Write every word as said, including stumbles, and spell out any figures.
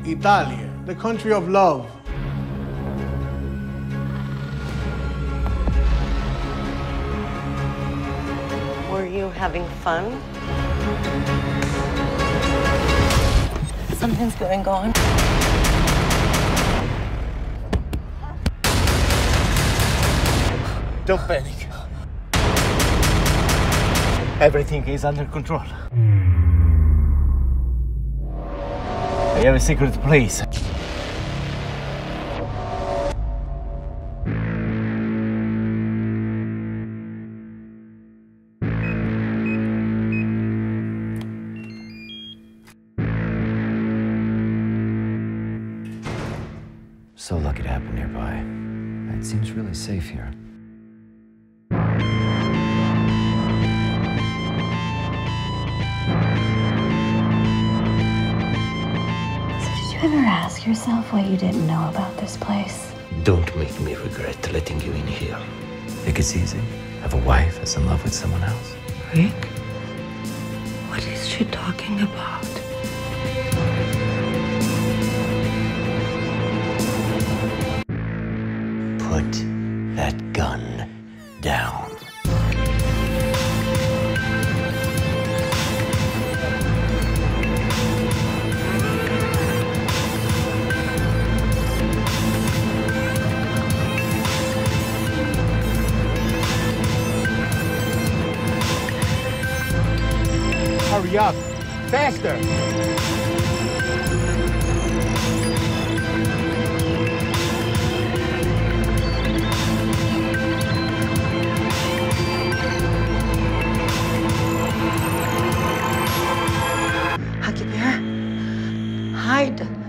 Italia, the country of love. Were you having fun? Something's going on. Don't panic. Everything is under control. I have a secret place. So lucky to happen nearby. It seems really safe here. Did you ever ask yourself why you didn't know about this place? Don't make me regret letting you in here. Think it's easy? Have a wife that's in love with someone else? Rick? What is she talking about? Put that gun down. Hurry up! Faster! Huggy Bear, hide.